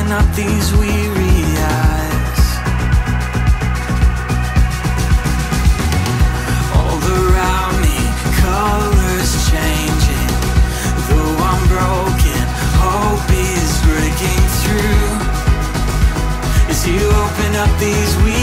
open up these weary eyes? All around me, colors changing. Though I'm broken, hope is breaking through. As you open up these weary eyes,